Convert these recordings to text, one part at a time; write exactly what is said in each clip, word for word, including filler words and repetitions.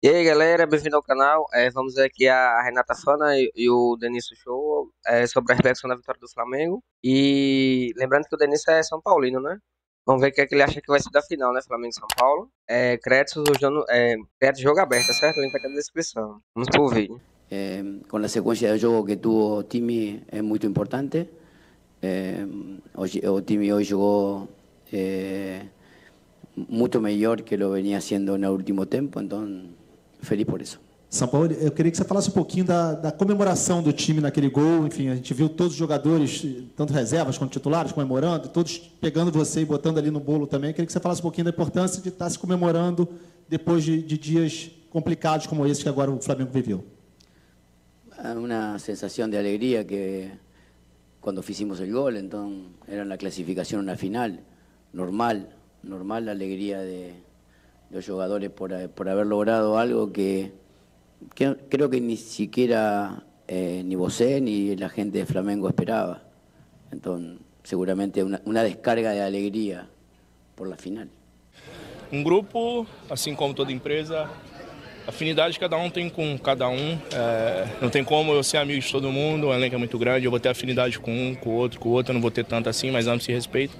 E aí, galera, bem-vindo ao canal. É, vamos ver aqui a Renata Fana e, e o Denício Show é, sobre a reflexão da vitória do Flamengo. E lembrando que o Denício é São Paulino, né? Vamos ver o que, é que ele acha que vai ser da final, né? Flamengo e São Paulo. É, créditos, o Jano, é, créditos jogo aberto, tá certo? O link tá aqui na descrição. Vamos pro vídeo. Eh, con la secuencia de juego que tuvo Timi es muy importante. Eh, hoy, o Timi hoy jugó eh, mucho mejor que lo venía haciendo en el último tiempo, entonces feliz por eso. São Paulo, eu queria que você falasse um pouquinho da, da comemoração do time naquele gol. Enfim, a gente viu todos os jogadores, tanto reservas quanto titulares, comemorando, todos pegando você e botando ali no bolo também. Eu queria que você falasse um pouquinho da importância de estar se comemorando depois de, de dias complicados como esse que agora o Flamengo viveu. Una sensación de alegría que cuando hicimos el gol, entonces era la clasificación a una final, normal, normal la alegría de, de los jugadores por, por haber logrado algo que, que creo que ni siquiera eh, ni vos ni la gente de Flamengo esperaba. Entonces, seguramente una, una descarga de alegría por la final. Um grupo, assim como toda empresa, afinidade cada um tem com cada um. É, não tem como eu ser amigo de todo mundo, o elenco é muito grande, eu vou ter afinidade com um, com o outro, com o outro, eu não vou ter tanto assim, mas ambos se respeitam.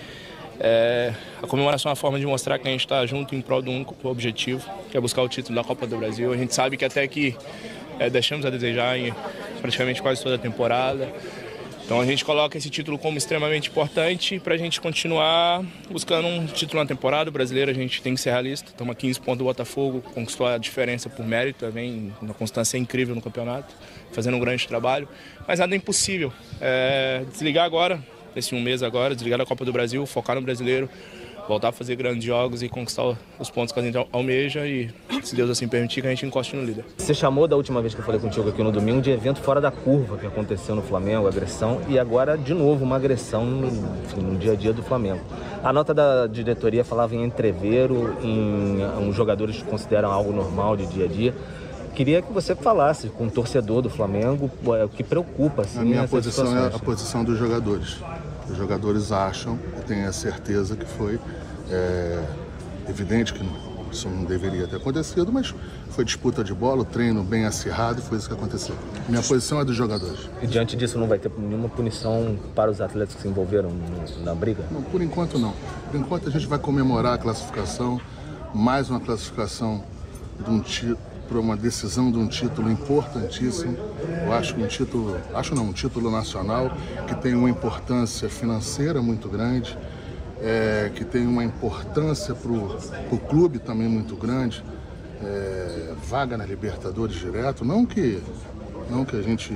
É, a comemoração é uma forma de mostrar que a gente está junto em prol do único objetivo, que é buscar o título da Copa do Brasil. A gente sabe que até aqui é, deixamos a desejar em praticamente quase toda a temporada. Então a gente coloca esse título como extremamente importante para a gente continuar buscando um título na temporada. O brasileiro a gente tem que ser realista. Estamos a quinze pontos do Botafogo, conquistou a diferença por mérito também, uma constância incrível no campeonato, fazendo um grande trabalho. Mas nada é impossível. É, desligar agora, esse um mês agora, desligar da Copa do Brasil, focar no brasileiro, voltar a fazer grandes jogos e conquistar os pontos que a gente almeja e, se Deus assim permitir, que a gente encoste no líder. Você chamou da última vez que eu falei contigo aqui no domingo de evento fora da curva que aconteceu no Flamengo, agressão, e agora de novo uma agressão no, enfim, no dia a dia do Flamengo. A nota da diretoria falava em entrevero, em uns jogadores que consideram algo normal de dia a dia. Queria que você falasse com o torcedor do Flamengo o que preocupa. Assim, a minha posição situações. é a posição dos jogadores. Os jogadores acham, eu tenho a certeza que foi é, evidente que isso não deveria ter acontecido, mas foi disputa de bola, o treino bem acirrado e foi isso que aconteceu. Minha posição é dos jogadores. E diante disso não vai ter nenhuma punição para os atletas que se envolveram na briga? Não, por enquanto não. Por enquanto a gente vai comemorar a classificação, mais uma classificação de um título, para uma decisão de um título importantíssimo. Eu acho que um título, acho não, um título nacional que tem uma importância financeira muito grande, é, que tem uma importância para o clube também muito grande, é, vaga na Libertadores direto, não que, não que a gente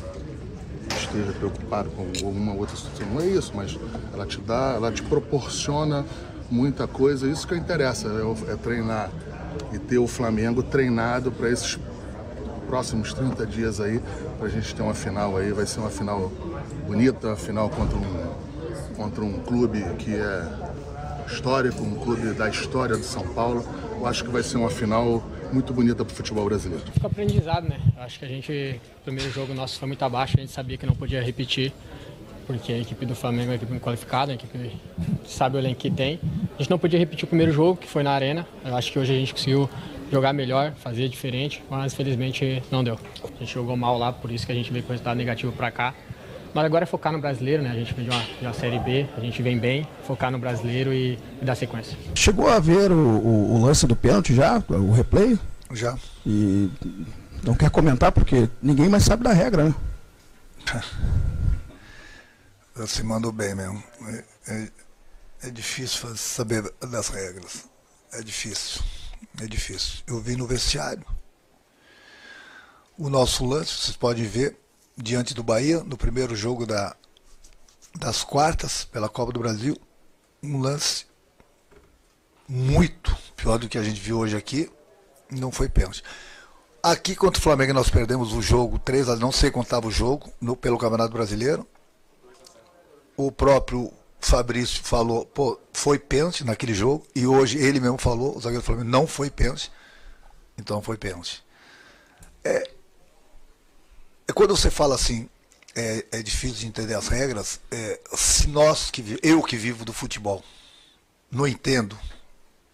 esteja preocupado com alguma outra situação, não é isso, mas ela te dá, ela te proporciona muita coisa, isso que interessa, é, é treinar e ter o Flamengo treinado para esses próximos trinta dias aí, para a gente ter uma final aí, vai ser uma final bonita, uma final contra um, contra um clube que é histórico, um clube da história do São Paulo. Eu acho que vai ser uma final muito bonita para o futebol brasileiro. Fica aprendizado, né? Eu acho que a gente, o primeiro jogo nosso foi muito abaixo, a gente sabia que não podia repetir, porque a equipe do Flamengo é uma equipe qualificada, a equipe sabe o elenco que tem. A gente não podia repetir o primeiro jogo, que foi na Arena. Eu acho que hoje a gente conseguiu jogar melhor, fazer diferente, mas felizmente não deu. A gente jogou mal lá, por isso que a gente veio com resultado negativo para cá. Mas agora é focar no brasileiro, né? A gente vem de uma, de uma Série B, a gente vem bem, focar no brasileiro e, e dar sequência. Chegou a ver o, o, o lance do pênalti já, o replay? Já. E não quer comentar porque ninguém mais sabe da regra, né? Você mandou bem mesmo. É, é, é difícil fazer, saber das regras. É difícil. É difícil. Eu vi no vestiário. O nosso lance, vocês podem ver, diante do Bahia, no primeiro jogo da, das quartas, pela Copa do Brasil, um lance muito pior do que a gente viu hoje aqui, não foi pênalti. Aqui contra o Flamengo nós perdemos o jogo três a zero, não sei quanto estava o jogo, no, pelo Campeonato Brasileiro. O próprio Fabrício falou, pô, foi pênalti naquele jogo, e hoje ele mesmo falou, o zagueiro do Flamengo, não foi pênalti, então foi pênalti. É, é quando você fala assim, é, é difícil de entender as regras, é, se nós, que eu que vivo do futebol, não entendo,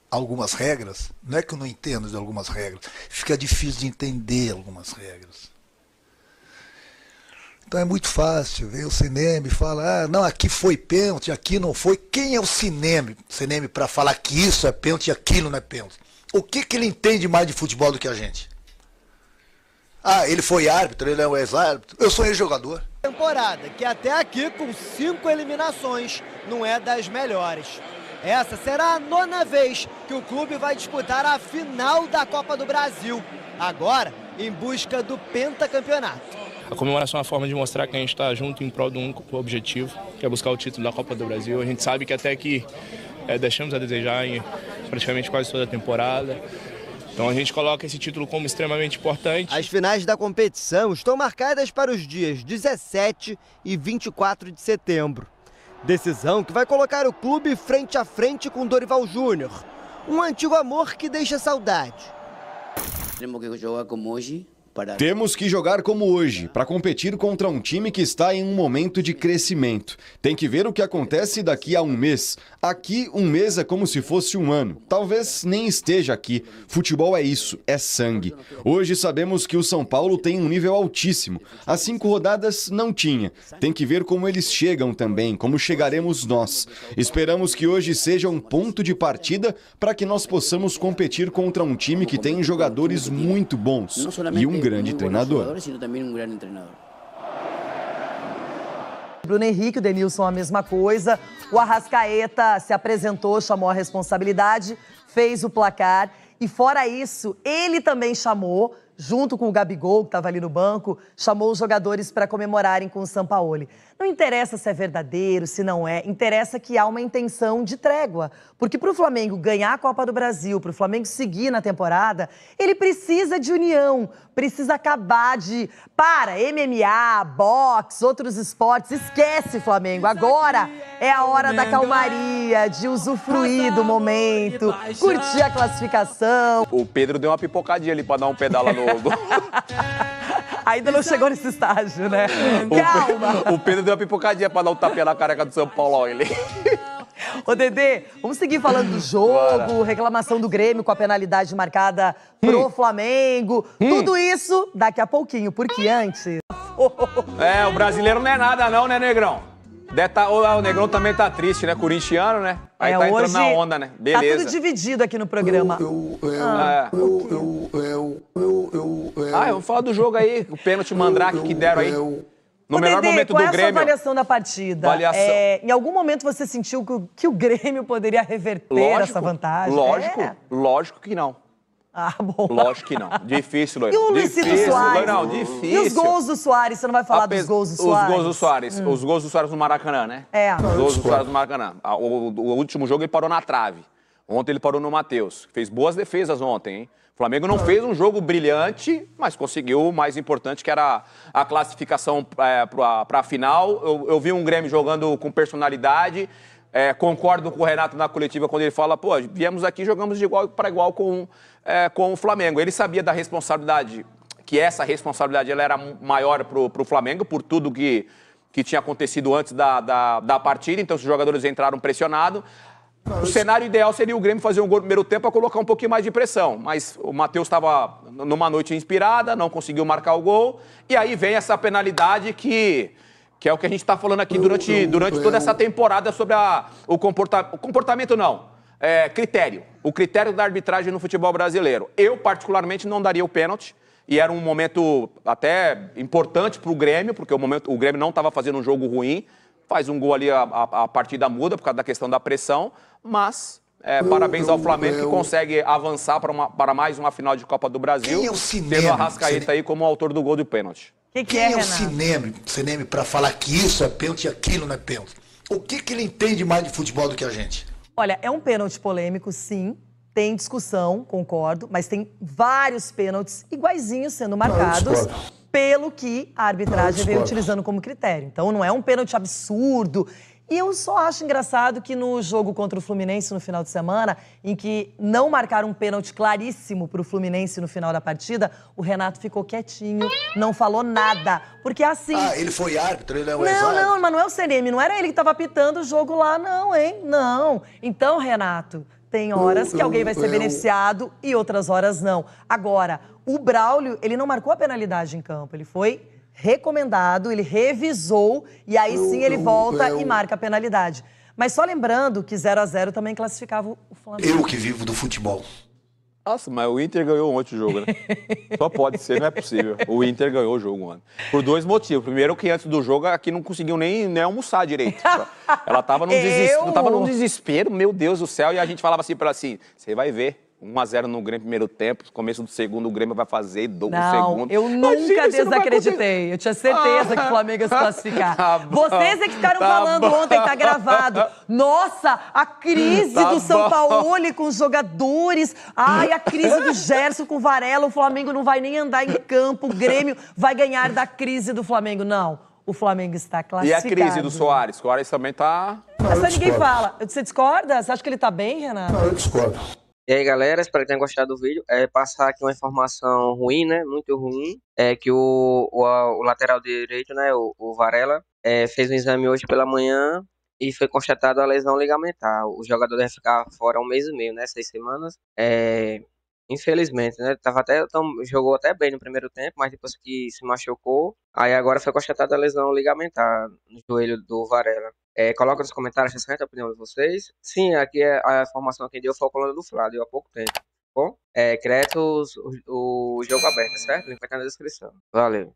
algumas regras, não é que eu não entendo de algumas regras, fica difícil de entender algumas regras. Então é muito fácil ver o Cineme e falar, ah, não, aqui foi pênalti, aqui não foi. Quem é o Cineme, Cineme para falar que isso é pênalti e aquilo não é pênalti? O que, que ele entende mais de futebol do que a gente? Ah, ele foi árbitro, ele é um ex-árbitro. Eu sou ex-jogador. Temporada que até aqui, com cinco eliminações, não é das melhores. Essa será a nona vez que o clube vai disputar a final da Copa do Brasil. Agora, em busca do pentacampeonato. A comemoração é uma forma de mostrar que a gente está junto em prol de um único objetivo, que é buscar o título da Copa do Brasil. A gente sabe que até aqui é, deixamos a desejar em praticamente quase toda a temporada. Então a gente coloca esse título como extremamente importante. As finais da competição estão marcadas para os dias dezessete e vinte e quatro de setembro. Decisão que vai colocar o clube frente a frente com Dorival Júnior. Um antigo amor que deixa saudade. Temos que jogar como hoje. Temos que jogar como hoje, para competir contra um time que está em um momento de crescimento. Tem que ver o que acontece daqui a um mês. Aqui, um mês é como se fosse um ano. Talvez nem esteja aqui. Futebol é isso, é sangue. Hoje sabemos que o São Paulo tem um nível altíssimo. As cinco rodadas não tinha. Tem que ver como eles chegam também, como chegaremos nós. Esperamos que hoje seja um ponto de partida para que nós possamos competir contra um time que tem jogadores muito bons e um grande treinador. Bruno Henrique, o Denilson a mesma coisa. O Arrascaeta se apresentou, chamou a responsabilidade, fez o placar. E fora isso, ele também chamou, junto com o Gabigol, que estava ali no banco, chamou os jogadores para comemorarem com o Sampaoli. Não interessa se é verdadeiro, se não é, interessa que há uma intenção de trégua. Porque para o Flamengo ganhar a Copa do Brasil, para o Flamengo seguir na temporada, ele precisa de união, precisa acabar de... Para, M M A, boxe, outros esportes, esquece Flamengo. Agora é a hora da calmaria, de usufruir do momento, curtir a classificação. O Pedro deu uma pipocadinha ali para dar um pedal lá no... Ainda não chegou nesse estágio, né? Calma! O Pedro deu uma pipocadinha pra dar um tapinha na careca do São Paulo, ó, ele. Ô, Dedê, vamos seguir falando do jogo, Bora. reclamação do Grêmio com a penalidade marcada pro hum. Flamengo. Hum. Tudo isso daqui a pouquinho, porque antes... É, o brasileiro não é nada não, né, Negrão? Tá, o Negrão também tá triste, né? Corintiano, né? Aí é, tá entrando na onda, né? Beleza. Tá tudo dividido aqui no programa. Eu, eu, ah, eu, eu, eu, eu, eu, eu, ah, vamos falar do jogo aí, o pênalti mandrake que deram aí. No Ô, melhor Dedê, momento qual do é a Grêmio. Sua avaliação da partida? Avaliação. É, em algum momento você sentiu que o, que o Grêmio poderia reverter lógico, essa vantagem? Lógico, é. lógico que não. Ah, bom. Lógico que não. Difícil, Loiro. E o Luizito Soares? Não, difícil. E os gols do Soares? Você não vai falar Apes... dos gols do Soares? Os gols do Soares. Hum. Os gols do Soares no Maracanã, né? É. Os gols do Soares no Maracanã. O, o, o último jogo ele parou na trave. Ontem ele parou no Matheus. Fez boas defesas ontem, hein? O Flamengo não fez um jogo brilhante, mas conseguiu o mais importante, que era a classificação é, para a final. Eu, eu vi um Grêmio jogando com personalidade. É, concordo com o Renato na coletiva quando ele fala, pô, viemos aqui e jogamos de igual para igual com, é, com o Flamengo. Ele sabia da responsabilidade, que essa responsabilidade ela era maior para o Flamengo, por tudo que, que tinha acontecido antes da, da, da partida, então os jogadores entraram pressionados. O cenário ideal seria o Grêmio fazer um gol no primeiro tempo para colocar um pouquinho mais de pressão, mas o Matheus estava numa noite inspirada, não conseguiu marcar o gol, e aí vem essa penalidade que... que é o que a gente está falando aqui durante, durante toda essa temporada sobre a, o, comporta, o comportamento, não, é, critério. O critério da arbitragem no futebol brasileiro. Eu, particularmente, não daria o pênalti, e era um momento até importante para o Grêmio, porque o, momento, o Grêmio não estava fazendo um jogo ruim, faz um gol ali, a, a, a partida muda por causa da questão da pressão, mas... É, parabéns ao Flamengo que consegue avançar para, uma, para mais uma final de Copa do Brasil, Quem é o Cineme? tendo o Arrascaeta aí como autor do gol do pênalti. Que que Quem é, é o Renato? Cineme, Cineme para falar que isso é pênalti e aquilo não é pênalti? O que, que ele entende mais de futebol do que a gente? Olha, é um pênalti polêmico, sim. Tem discussão, concordo, mas tem vários pênaltis iguaizinhos sendo marcados pelo que a arbitragem veio utilizando como critério. Então não é um pênalti absurdo. E eu só acho engraçado que no jogo contra o Fluminense no final de semana, em que não marcaram um pênalti claríssimo para o Fluminense no final da partida, o Renato ficou quietinho, não falou nada. Porque assim... Ah, ele foi árbitro, ele é o Não, não, mas não é o Cineme, não era ele que estava apitando o jogo lá, não, hein? Não. Então, Renato, tem horas Eu- que alguém vai ser eu- beneficiado e outras horas não. Agora, o Braulio, ele não marcou a penalidade em campo, ele foi recomendado, ele revisou e aí sim ele eu- volta eu- e marca a penalidade. Mas só lembrando que zero a zero também classificava o Flamengo. Eu que vivo do futebol. Nossa, mas o Inter ganhou ontem o jogo, né? Só pode ser, não é possível. O Inter ganhou o jogo ontem. Por dois motivos. Primeiro que antes do jogo aqui não conseguiu nem, nem almoçar direito. Ela tava num, deses... Eu? tava num desespero, meu Deus do céu. E a gente falava assim pra ela assim, você vai ver. um a zero no Grêmio primeiro tempo, começo do segundo o Grêmio vai fazer do Não, segundo. eu nunca Imagina, isso não vai desacreditei. Eu tinha certeza que o Flamengo ia se classificar. Tá bom, Vocês é que ficaram tá falando bom. ontem, tá gravado. Nossa, a crise Tá do São bom. Paulo com os jogadores. Ai, a crise do Gerson com o Varela. O Flamengo não vai nem andar em campo. O Grêmio vai ganhar da crise do Flamengo. Não, o Flamengo está E classificado. a crise do Soares? O Soares também tá... Essa ninguém fala. Você discorda? Você acha que ele tá bem, Renato? Não, eu discordo. E aí, galera, espero que tenham gostado do vídeo. É, passar aqui uma informação ruim, né? Muito ruim. É que o, o, o lateral direito, né? O, o Varela, é, fez um exame hoje pela manhã e foi constatada a lesão ligamentar. O jogador deve ficar fora um mês e meio, né? Seis semanas. É, infelizmente, né? Tava até, então, jogou até bem no primeiro tempo, mas depois que se machucou, aí agora foi constatada a lesão ligamentar no joelho do Varela. É, coloca nos comentários se certa a opinião de vocês. Sim, aqui é a informação que deu foi o coluna do Flá, deu há pouco tempo. Bom, é, créditos, o, o jogo aberto, certo? O link vai estar na descrição. Valeu.